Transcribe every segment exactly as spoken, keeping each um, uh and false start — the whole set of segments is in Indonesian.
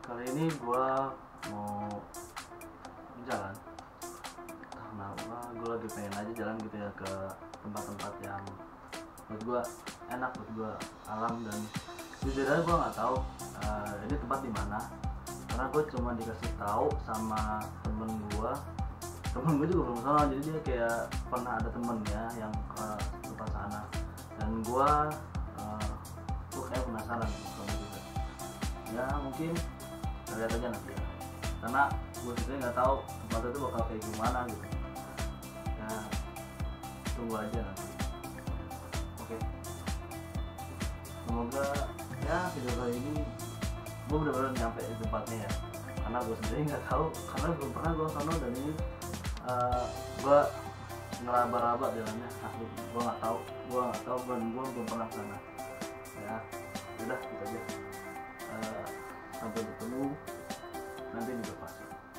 Kali ini gua mau jalan. Entah kenapa gua lagi pengen aja jalan gitu ya ke tempat-tempat yang menurut gua enak, menurut gua alam, dan jujur gua nggak tahu uh, ini tempat di mana. Karena gua cuma dikasih tahu sama temen gua. Temen gua juga belum sana, jadi dia kayak pernah ada temennya yang ke tempat sana. Dan gua uh, gua kayak penasaran kalau gitu. Ya mungkin lihat aja nanti ya, karena gue sendiri nggak tahu tempat itu bakal kayak gimana gitu ya. Tunggu aja nanti. Oke, semoga ya video kali ini gue benar-benar nyampe di tempatnya ya, karena gue sendiri nggak tahu, karena belum pernah gue sana. Dan ini uh, gue ngeraba-raba jalannya, asli gue nggak tahu gue nggak tahu dan gue belum pernah sana ya. Udah gitu aja. Uh, sampai bertemu nanti di depan.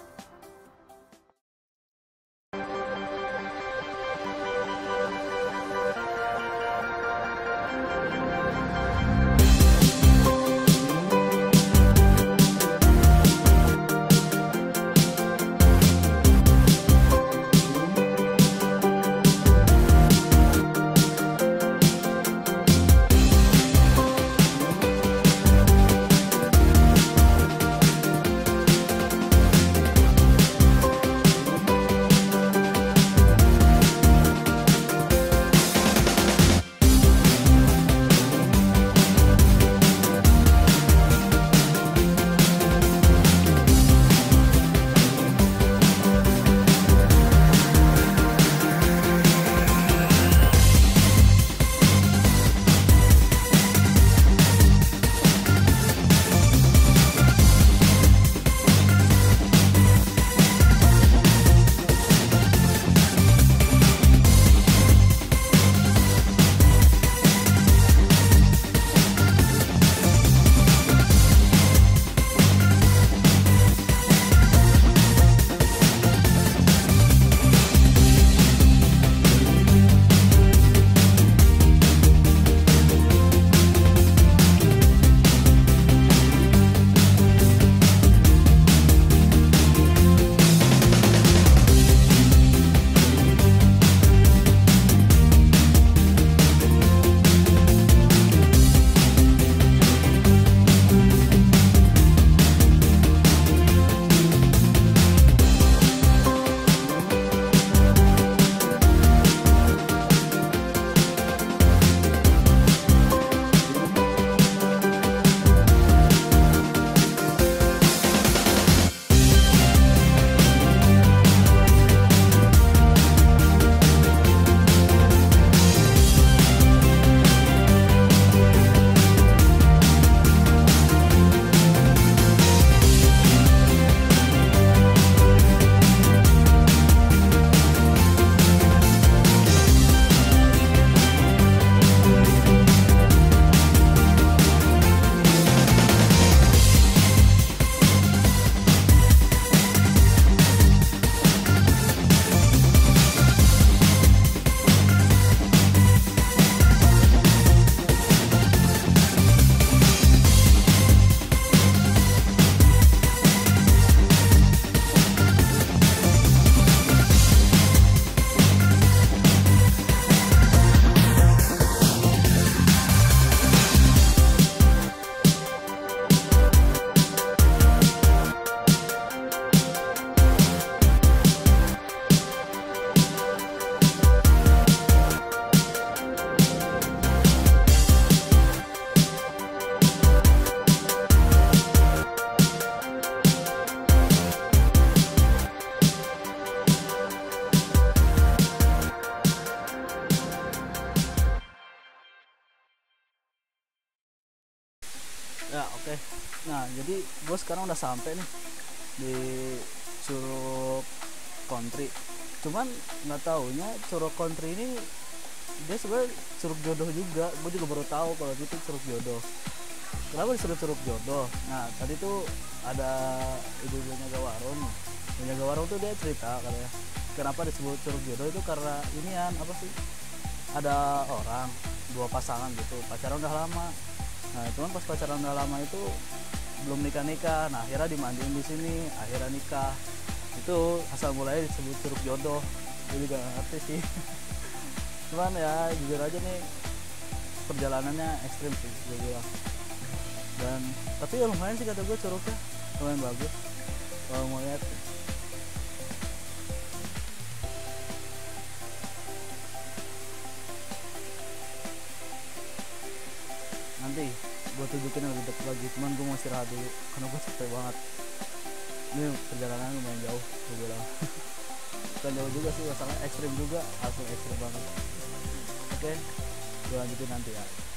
Ya oke, okay. Nah jadi gue sekarang udah sampai nih di Curug Country. Cuman nggak taunya Curug Country ini dia sebenarnya Curug Jodoh juga. Gue juga baru tahu kalau itu Curug Jodoh. Kenapa disebut Curug Jodoh? Nah tadi tuh ada ibu-ibu jaga warung. Ibu jaga warung tuh dia cerita katanya kenapa disebut Curug Jodoh itu karena inian apa sih? Ada orang dua pasangan gitu pacaran udah lama. Nah cuman pas pacaran udah lama itu belum nikah nikah. Nah akhirnya dimandiin di sini, akhirnya nikah. Itu asal mulanya disebut curug jodoh. Gue juga nggak ngerti sih. Cuman ya jujur aja nih, perjalanannya ekstrim sih gue bilang. Dan tapi ya lumayan sih kata gue, curugnya lumayan bagus kalau mau lihat. Nanti gue tunjukin lebih dekat lagi, cuman gue mau istirahat dulu karena gue capek banget. Ini perjalanan lumayan jauh gue bilang. Bukan jauh juga sih, masalah ekstrim juga, langsung ekstrim banget. Oke, gue lanjutin nanti ya.